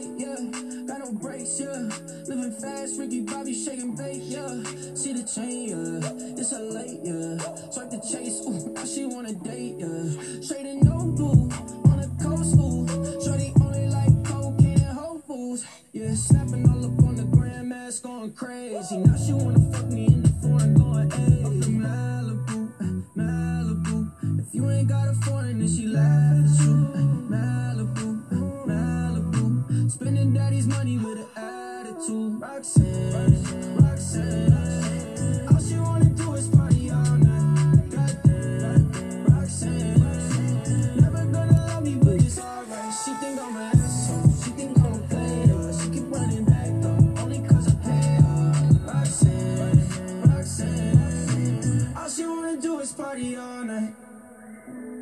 straight, yeah. Got no brakes, yeah. Living fast, Ricky Bobby shaking bait, yeah. See the chain, yeah. It's a late, yeah. Swipe the chase, ooh, now she wanna date, yeah. Straight and no boo, on the coast, ooh. Shorty only like cocaine and Whole Foods, yeah. Snapping all up on the grandmas, going crazy. Now she wanna fuck me in the foreign, going, ayy. Up in Malibu, Malibu. If you ain't got a foreign, then she laugh at you. Malibu, Malibu. Spending daddy's money with an attitude. Roxanne, Roxanne. All she wanna do is party all night. Goddamn, Roxanne. Never gonna love me, but it's alright. She think I'm an asshole. She think I'm a player. She keep running back though, only cause I pay her. Roxanne, Roxanne. All she wanna do is party all night.